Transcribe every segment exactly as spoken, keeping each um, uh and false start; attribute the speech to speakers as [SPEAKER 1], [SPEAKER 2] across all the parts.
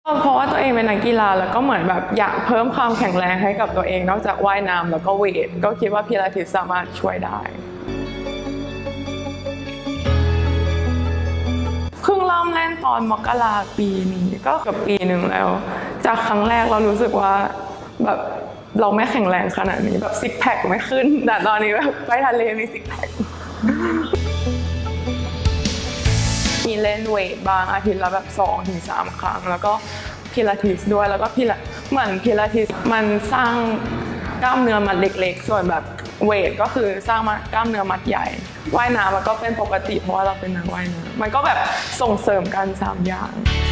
[SPEAKER 1] เพราะว่าตัวเองเป็นนักกีฬาแล้วก็เหมือนแบบอยากเพิ่มความแข็งแรงให้กับตัวเองนอกจากว่ายน้ำแล้วก็เวทก็คิดว่าพิลาทิสสามารถช่วยได้เพิ่งเริ่มเล่นตอนมกราปีนี้ก็เกือบปีหนึ่งแล้วจากครั้งแรกเรารู้สึกว่าแบบเราไม่แข็งแรงขนาดนี้แบบซิกแพคไม่ขึ้นแต่ตอนนี้แบบไปทะเลมีซิกแพคมีเล่นเวทบางอาทิตย์ละแบบสองถึงสามครั้งแล้วก็พิลาทิสด้วยแล้วก็พิลาเหมือนพิลาทิสมันสร้างกล้ามเนื้อมัดเล็กๆส่วนแบบเวทก็คือสร้างกล้ามเนื้อมัดใหญ่ว่ายน้ำมันก็เป็นปกติเพราะว่าเราเป็นนักว่ายน้ำมันก็แบบส่งเสริมกันสามอย่าง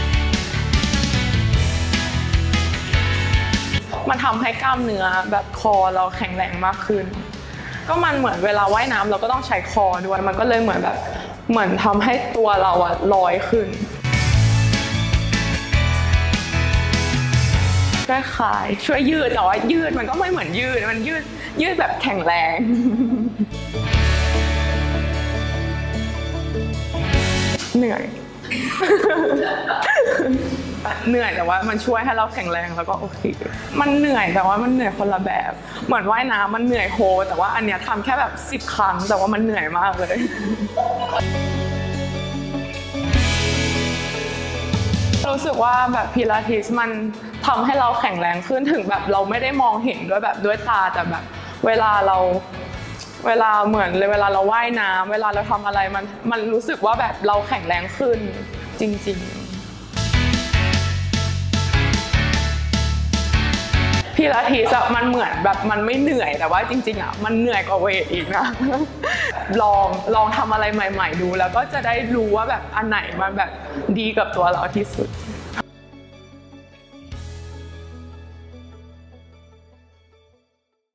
[SPEAKER 1] มันทำให้กล้ามเนื้อแบบคอเราแข็งแรงมากขึ้นก็มันเหมือนเวลาว่ายน้ำเราก็ต้องใช้คอด้วยมันก็เลยเหมือนแบบเหมือนทำให้ตัวเราอะลอยขึ้นก็คลายช่วยยืดแต่ว่ายืดมันก็ไม่เหมือนยืดมันยืดยืดแบบแข็งแรงเหนื่อยเหนื่อยแต่ว่ามันช่วยให้เราแข็งแรงแล้วก็โอเคมันเหนื่อยแต่ว่ามันเหนื่อยคนละแบบเหมือนว่ายน้ำมันเหนื่อยโฮแต่ว่าอันเนี้ยทำแค่แบบสิบครั้งแต่ว่ามันเหนื่อยมากเลยรู้สึกว่าแบบพิลาทิสมันทำให้เราแข็งแรงขึ้นถึงแบบเราไม่ได้มองเห็นด้วยแบบด้วยตาแต่แบบเวลาเราเวลาเหมือนเลยเวลาเราว่ายน้ำเวลาเราทำอะไรมันมันรู้สึกว่าแบบเราแข็งแรงขึ้นจริงๆพิลาทิสมันเหมือนแบบมันไม่เหนื่อยแต่ว่าจริงๆอ่ะมันเหนื่อยกว่าเวทอีกนะลองลองทำอะไรใหม่ๆดูแล้วก็จะได้รู้ว่าแบบอันไหนมันแบบดีกับตัวเราที่สุด